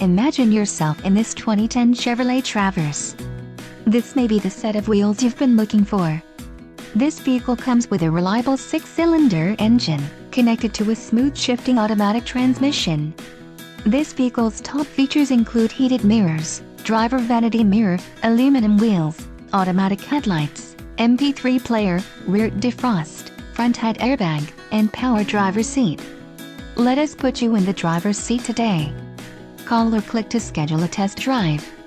Imagine yourself in this 2010 Chevrolet Traverse. This may be the set of wheels you've been looking for. This vehicle comes with a reliable 6-cylinder engine, connected to a smooth shifting automatic transmission. This vehicle's top features include heated mirrors, driver vanity mirror, aluminum wheels, automatic headlights, MP3 player, rear defrost, front head airbag, and power driver seat. Let us put you in the driver's seat today. Call or click to schedule a test drive.